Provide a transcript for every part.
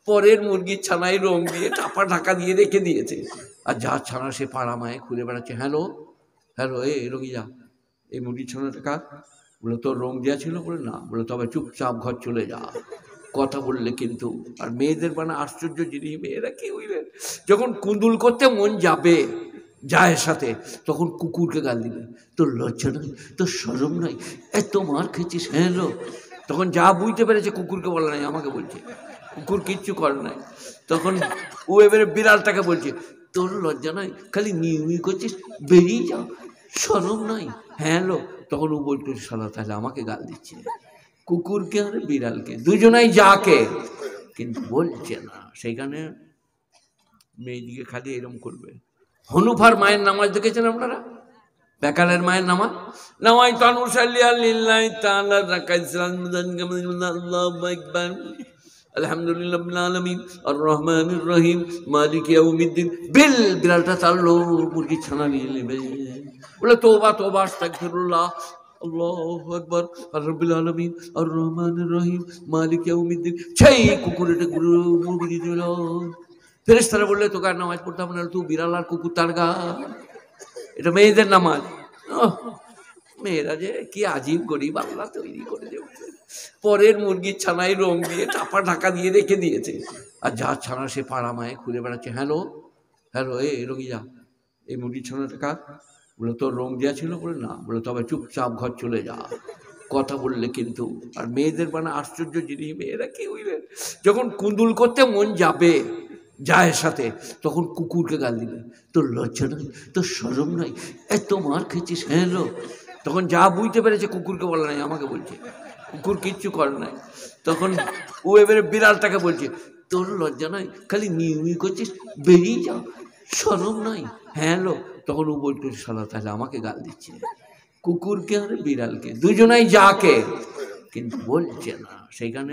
পরের মুরগির ছানায় রং দিয়ে চাপা ঢাকা দিয়ে রেখে দিয়েছে। আর যার ছানা সে পাড়া মায়ে ঘুরে বেড়াচ্ছে, হ্যালো হ্যালো, রোগী যা, এই মুরগির ছানাটা কার? বলে তোর রং দেওয়া ছিল? বলে না। বলে তবে চুপচাপ ঘর চলে যা, কথা বললে কিন্তু। আর মেয়েদের মানে আশ্চর্য জিনিস, মেয়েরা কি বুঝলেন, যখন কুঁদুল করতে মন যাবে জায়ের সাথে, তখন কুকুরকে গাল দিবে, তোর লজ্জা নাই, তোর শরম নাই, এত মার খেয়েছিস, হ্যাঁ লো। তখন যা বুঝতে পেরেছে কুকুরকে বলে নাই, আমাকে বলছে, কুকুর কিচ্ছু করে নাই। তখন ও এবারে বিড়ালটাকে বলছে, তোর লজ্জা নাই, খালি মিউমি করছিস, বেরিয়ে যাও, শরম নাই, হ্যাঁ লো। তখন ও বলতো, শালা তাহলে আমাকে গাল দিচ্ছে, কুকুরকে আর বিড়ালকে, দুজনাই যাকে, কিন্তু বলছে না। সেইখানে মেয়েদিকে খালি এরম করবে। হনুফার মায়ের নামাজ দেখেছেন আপনারা? বেকালের মায়ের নামাজ, নামাই তানুসাল্লি আল্লিল্লাহি তাআলা রাকাইসান আল্লাহু আকবার আলহামদুলিল্লাহি রাব্বিল আলামিন আর রহমানির রহিম মালিকি ইয়াউমিদ্দিন। বিড়ালটা চাললো, মুরগি ছানা নিয়ে নেবে, বলে তওবা তওবা আস্তাগফিরুল্লাহ আল্লাহু আকবার আর রাব্বিল আলামিন আর রহমানির রহিম মালিকি ইয়াউমিদ্দিন। সেই কুকুরেটা মুরগি দিয়ে দিল। ফেরেশতারা বললে তোকে আর নামাজ পড়তে হবে না, তুই বিড়াল আর কুকুর তার গা। এটা মেয়েদের নামাজ। মেয়েরা যে কি আজীব গরিব আল্লাহ তৈরি করে দিয়েছে, পরের মুরগির ছানায় রং দিয়ে চাপা ঢাকা দিয়ে রেখে দিয়েছে। আর যার ছানা সে পাড়া মায়ে ঘুরে বেড়াচ্ছে, হ্যালো হ্যালো, রোগী যা, এই মুরগির ছানাটা কার? বলে তোর রং দেওয়া ছিল? বলে না। বলে তবে চুপচাপ ঘর চলে যা, কথা বললে কিন্তু। আর মেয়েদের মানে আশ্চর্য জিনিস, মেয়েরা কি বুঝলেন, যখন কুঁদুল করতে মন যাবে জায়ের সাথে, তখন কুকুরকে গাল দিবে, তোর লজ্জা নাই, তোর শরম নাই, এত মার খেয়েছিস, হ্যাঁ লো। তখন যা বুঝতে পেরেছে কুকুরকে বলে নাই, আমাকে বলছে, কুকুর কিচ্ছু করে নাই। তখন ও এবারে বিড়ালটাকে বলছে, তোর লজ্জা নাই, খালি মিউমি করছিস, বেরিয়ে যাও, শরম নাই, হ্যাঁ লো। তখন ও বলতো, শালা তাহলে আমাকে গাল দিচ্ছে, কুকুরকে আর বিড়ালকে, দুজনাই যাকে, কিন্তু বলছে না। সেইখানে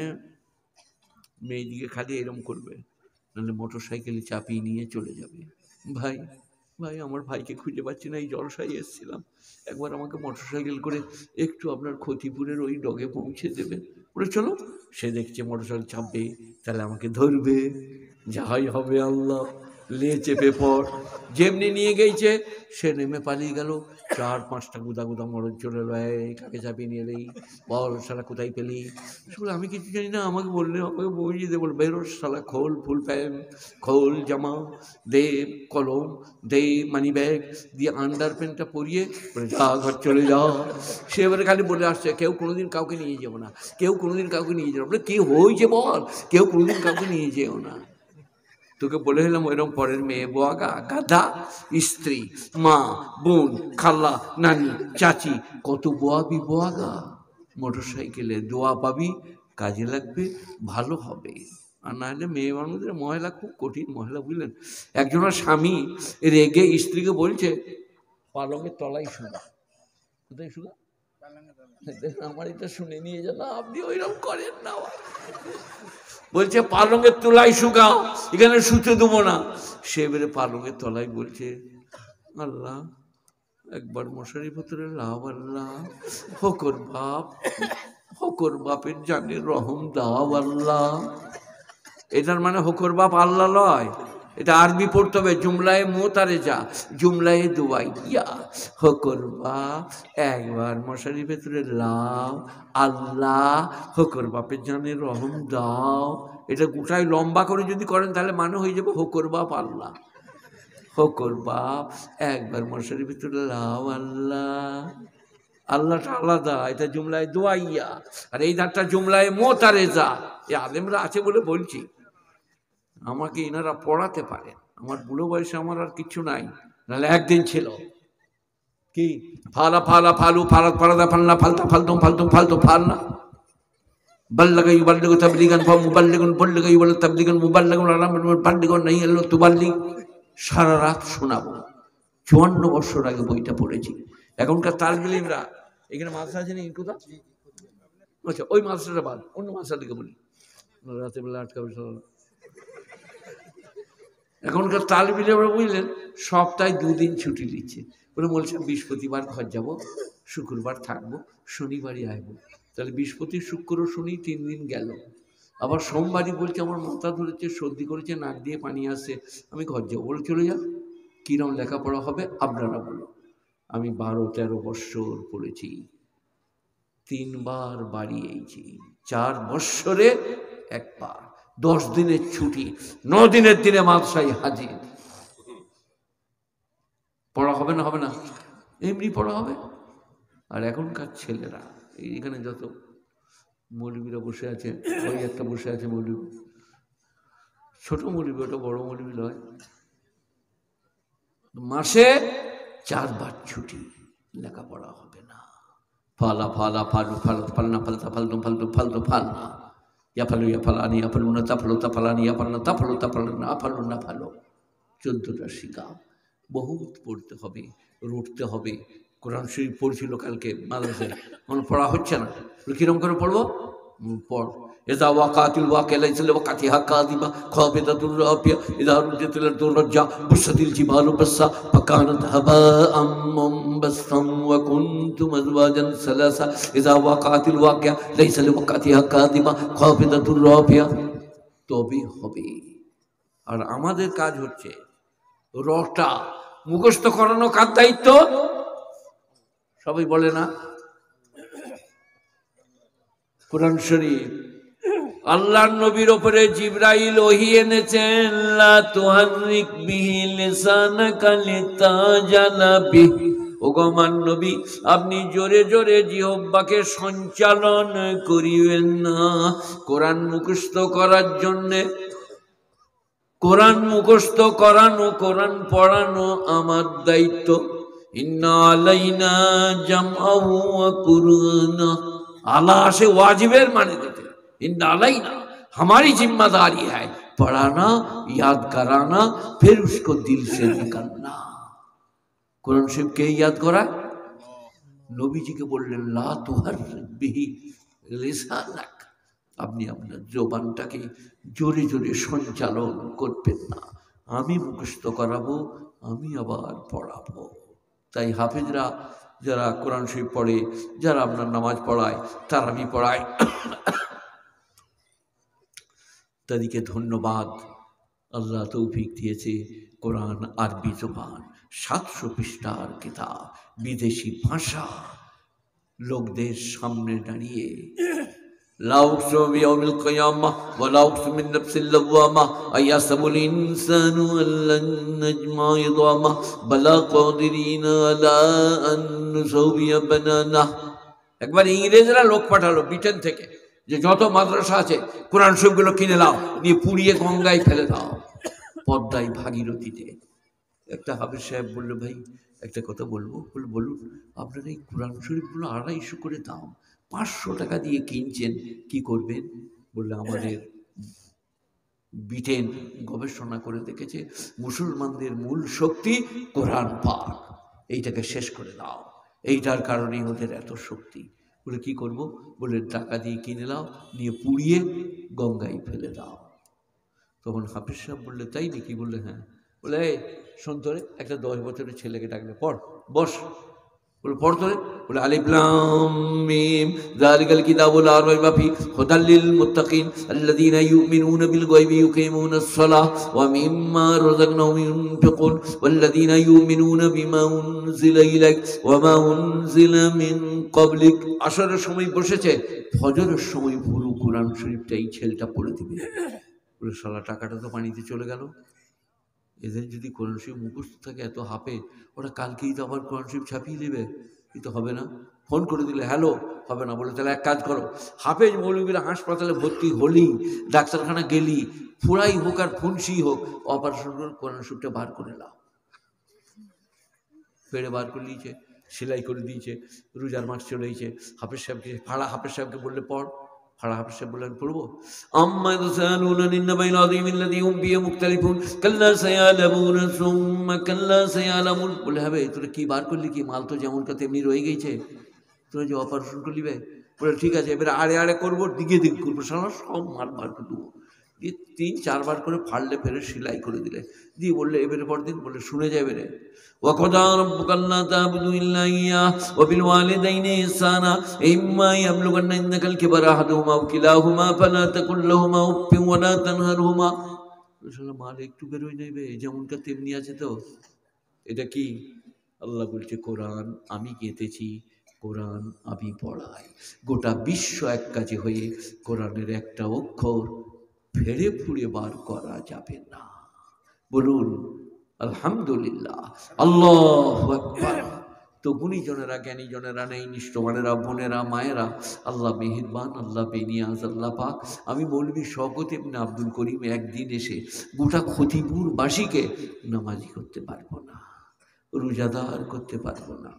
মেয়েদিকে খালি এরম করবে, নাহলে মোটর সাইকেলে চাপিয়ে নিয়ে চলে যাবে। ভাই ভাই, আমার ভাইকে খুঁজে পাচ্ছি না, এই জলসায় এসেছিলাম, একবার আমাকে মোটর সাইকেল করে একটু আপনার ক্ষতিপুরের ওই ডগে পৌঁছে দেবেন। বলে চলো। সে দেখছে মোটর সাইকেল চাপবে, তাহলে আমাকে ধরবে, যাই হবে আল্লাহ, লে চেপে পড়। যেমনি নিয়ে গেছে, সে নেমে পালিয়ে গেল। 4-5টা গুদা গুদা মরদ চলে এলো, কাকে চাপিয়ে নিয়ে এলেই, বল শালা কোথায় পেলি? শুনে আমি কিছু জানি না, আমাকে বললে, আমাকে বইয়ে দে, বল বেরো শালা, খোল ফুল প্যান্ট, খোল জামা, দে কলম, দে মানি ব্যাগ দিয়ে আন্ডার প্যান্টটা পরিয়ে যা ঘর চলে যাও। সে এবারে খালি বলে আসছে, কেউ কোনোদিন কাউকে নিয়ে যাবো না, কেউ কোনোদিন কাউকে নিয়ে যাবো। বলে কি হয়েছে বল, কেউ কোনোদিন কাউকে নিয়ে যেও না। তোকে বলে হলাম ওইরকম পরের মেয়ে বোয়াগা, গাধা, স্ত্রী, মা, বোন, খালা, নানি, চাচি, কত বোয়াবি বোয়াগা। মোটর সাইকেলে দোয়া পাবি, কাজে লাগবে, ভালো হবে। আর না হলে মেয়ে মানুষদের মহিলা খুব কঠিন মহিলা, বুঝলেন। একজনের স্বামী রেগে স্ত্রীকে বলছে, পালঙের তলায় শুনা। কোথায় শুনা? আমার এটা শুনে নিয়ে যান, আপনি ওইরকম করেন না। বলছে পালঙের তলায় শুকাও, এখানে শুতে দেবো না। সে এবারে পালঙের তলায় বলছে, আল্লাহ একবার মশারি ভেতরে লাভ, আল্লাহ হকর বাপের জানে রহম দাও আল্লাহ। এটার মানে হকর বাপ আল্লাহ লয়, এটা আরবি পড়তে হবে, জুমলায় মোতারে যা, জুমলায় দুবাই ইয়া, হকর বাপ একবার মশারি ভেতরে লাভ, আল্লাহ হকর বাপের জানে রহম দাও। এটা গোটাই লম্বা করে যদি করেন তাহলে মানে হয়ে যাবে হকর বাপ আল্লাহ। হকর বাপ একবার মশারি ভিতরে লাভ, আল্লাহ, আল্লাহটা আলাদা, এটা জুমলায় দোয়াইয়া, আর এই ধারটা জুমলায় মোতারে যা। এই আলেমরা আছে বলে বলছি, আমাকে এনারা পড়াতে পারে। আমার বুড়ো বয়সে আমার আর কিছু নাই, নাহলে একদিন ছিল কি ফালা ফালা ফালু ফালা ফালাদা ফালনা ফালতা ফালতুম ফালতুম ফালতু ফালনা বল্লগ ইউবল্লিগু তাবলীগান ফামুবাল্লিগুন বল্লগ ইউবল্লিগু তাবলীগান মুবাল্লিগুন আলামিন বাল্লিগুন নাই আল্লাহ তুবাল্লিগ। সারা রাত শোনাবো, 54 বছর আগে বইটা পড়েছি। এখনকার তালবিলিমরা এখানে মাদ্রাসা আছে না ইনকুদা, আচ্ছা ওই মাদ্রাসাটা বাদ, অন্য মাদ্রাসা দিকে বলি, রাতে বেলা আটকাবে। এখনকার তালবিলিমরা বুঝলেন, সপ্তাহে 2 দিন ছুটি দিচ্ছে। ওরা বলছে বৃহস্পতিবার ঘর যাব, শুক্রবার থাকবো, শনিবারই আসবো। তাহলে বৃহস্পতি শুক্র শনি 3 দিন গেল। আবার সোমবারই বলছে আমার মাথা ধরেছে, সর্দি করেছে, নাক দিয়ে পানি আসছে, আমি ঘর যাবো। বলে চলে যা, কিরম লেখাপড়া হবে আপনারা বলো। আমি 12-13 বৎসর পড়েছি, 3 বার বাড়ি এইছি, 4 বৎসরে একবার, 10 দিনের ছুটি, 9 দিনের দিনে মাদ্রাসায় হাজির। পড়া হবে না? হবে না? এমনি পড়া হবে। আর এখনকার ছেলেরা এইখানে যত মৌলবীরা বসে আছে, ওই একটা বসে আছে মৌলবী, ছোট মৌলবী, ওটা বড় মৌলবী নয়, মাসে 4 বার ছুটি, লেখাপড়া হবে না। ফালা ফালা ফালু ফাল ফালনা ফালতা ফালতু ফালতু ফালতু ফালনা, ইয়া ফালু ইয়া ফালানি ইয়া ফালু না তা ফালু তা ফালানি ইয়া ফালনা তা ফালু তা ফালু না ফালু না ফালো। 14টা শিখা বহুত পড়তে হবে, রটতে হবে। কোরআন শরীফ পড়ছিল কালকে মাদ্রাসায়, কোনো পড়া হচ্ছে না। কিরম করে পড়বো? পড়। إذا وقعت الواقعة ليس لوقعتها كاذبة خافضة رافعة إذا رجت الأرض رجا بست الجبال بسا فكانت هباء منبثا وكنتم أزواجا ثلاثا إذا وقعت الواقعة ليس لوقعتها كاذبة خافضة رافعة। তবে হবে। আর আমাদের কাজ হচ্ছে রটা মুখস্থ করানো। কার দায়িত্ব? সবাই বলে না? কোরআন শরীফ আল্লাহর নবীর উপরে জিবরাইল ওহী এনেছেন, লা তুহাররিক বিহি লিসানাকা লিতাজালা বিহি। ওগো আমার নবী, আপনি জোরে জোরে জিহ্বাকে সঞ্চালন করিবেন না। কোরআন মুখস্থ করার জন্যে, কোরআন মুখস্থ করানো, কোরআন পড়ানো আমার দায়িত্ব। ইন্না আলাইনা জামআহু ওয়া কুরআনা। আলা আসে ওয়াজিবের মানে দিতে। इन्ना अलैना, हमारी जिम्मेदारी है पढ़ाना, याद कराना, फिर उसको दिल से निकालना। कुरान शरीफ के याद करा? नबी जी के बोललेन ला तुहर्रिक बिही लिसानाक, আপনি আপনার জবানটাকে জোরে জোরে সঞ্চালন করবেন না। আমি মুখস্থ করাবো, আমি আবার পড়াবো। তাই হাফেজরা যারা কোরআন শরীফ পড়ে, যারা আপনার নামাজ পড়ায়, তারা আমি পড়াই, তাদেরকে ধন্যবাদ। আল্লাহ তৌফিক দিয়েছে। কোরআন আরবি জবান, 700 পৃষ্ঠার কিতাব, বিদেশি ভাষা, লোকদের সামনে দাঁড়িয়ে লা উকসিমু বিয়াউমিল কিয়ামাহ ওয়া লা উকসিমু বিন নাফসিল লাওয়ামাহ আয়াসাবুল ইনসানু আল্লান নাজমা ইদামাহ বালা কাদিরিনা আলা আন নুসাউবিয়া বানানাহ। একবার ইংরেজরা লোক পাঠালো ব্রিটেন থেকে, যে যত মাদ্রাসা আছে কোরআন শরীফগুলো কিনে নাও, নিয়ে পুড়িয়ে গঙ্গায় ফেলে দাও, পদ্মায় ভাগীরথীতে। একটা হাফেজ সাহেব বললো, ভাই একটা কথা বলবো। বলে বলুন। আপনারা এই কোরআন শরীফগুলো 250 করে দাম, 500 টাকা দিয়ে কিনছেন, কি করবেন? বললে আমাদের ব্রিটেন গবেষণা করে দেখেছে মুসলমানদের মূল শক্তি কোরআন পাক, এইটাকে শেষ করে দাও, এইটার কারণেই ওদের এত শক্তি। বলে কি করব? বলে টাকা দিয়ে কিনে নাও, নিয়ে পুড়িয়ে গঙ্গায় ফেলে দাও। তখন হাফিজ সাহেব বললে, তাই নাকি? বললে হ্যাঁ। বলে এই শোন, তোরে একটা 10 বছরের ছেলেকে ডাকলে, পড়, বস। বলে পড় তোরে। বলে আলিফ লাম মিম যালিকাল কিতাবু লা রাইবা ফি হুদাল লিল মুত্তাকিন আল্লাযীনা ইউমিনুনা বিল গায়বি ইউকিমুনাস সালাহ ওয়া মিম্মা রাযাকনাহুম ইউনফিকুন ওয়াল্লাযীনা ইউমিনুনা বিমা উনজিলা ইলাইক ওয়া মা উনজিলা মিন ক্বাবলিক। আসরের সময় বসেছে, ফজরের সময় পুরো কোরআন শরীফটা এই ছেলেটা পড়ে দিবে। বলে সারা টাকাটা তো পানিতে চলে গেল। এদের যদি কোরআন শরীফ মুখস্থ থাকে, এত হাফে, ওরা কালকেই তো আবার কোরআন শরীফ ছাপিয়ে দেবে, কিন্তু হবে না। ফোন করে দিলে হ্যালো, হবে না। বলে তাহলে এক কাজ করো, হাফেজ মৌলবীরা হাসপাতালে ভর্তি হলি, ডাক্তারখানা গেলি, ফুরাই হোক আর ফুনসি হোক, অপারেশন করে কোরআন শরীফটা বার করে নাও। পেড়ে বার করে দিয়েছে, সেলাই করে দিয়েছে, রোজার মাস চলে এসেছে। হাফেজ সাহেবকে, ফাড়া হাফেজ সাহেবকে বললে পড়, ফাড়া হাফেজ সাহেব বললেন পড়বো। আম্মা ইয়াতাসাআলুনা আনিন নাবাইল আযীম আল্লাযী হুম ফীহি মুখতালিফুন কাল্লা সায়ালামুনা সুম্মা কাল্লা সায়ালামুন। বলে হবে তোরা কি বার করলি? কি মাল তো যেমনটা তেমনি রয়ে গেছে, তোরা যে অপারেশন করলি বে। বলে ঠিক আছে, এবারে আড়ে আড়ে করবো, দিকে দিকে করবো, সারা সব মাল বার করে দেবো। দিয়ে 3-4 বার করে ফাড়লে ফেরে সেলাই করে দিলে, দিয়ে বললে এবারে পর দিন, বললে শুনে যাবে রে। وقضى ربك ألا تعبدوا إلا إياه وبالوالدين إحسانا إما يبلغن عندك الكبر أحدهما أو كلاهما فلا تقل لهما أف ولا تنهرهما। মাল একটু বেরোয় নেবে, যেমনটা তেমনি আছে তো। এটা কি? আল্লাহ বলছে কোরআন আমি গেঁথেছি, কোরআন আমি পড়াই। গোটা বিশ্ব এক কাজে হয়ে কোরআনের একটা অক্ষর ফেড়ে ফুড়ে বার করা যাবে না। বলুন আলহামদুলিল্লাহ, আল্লাহু আকবার। তো গুণীজনেরা, জ্ঞানীজনেরা, নেই নিষ্ঠবানেরা, বোনেরা, মায়েরা, আল্লাহ মেহেরবান, আল্লাহ বেনিয়াজ, আল্লাহ পাক। আমি মৌলভী শওকত ইবনে আব্দুল করিম একদিন এসে গোটা খতিপুরবাসীকে নামাজি করতে পারবো না, রোজাদার করতে পারবো না।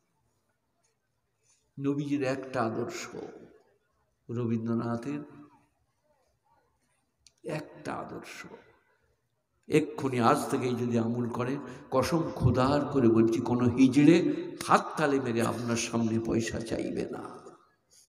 নবীজির একটা আদর্শ, রবীন্দ্রনাথের একটা আদর্শ, এক্ষুনি আজ থেকেই যদি আমল করেন, কসম খোদার করে বলছি, কোনো হিজড়ে হাত তালে মেরে আপনার সামনে পয়সা চাইবে না।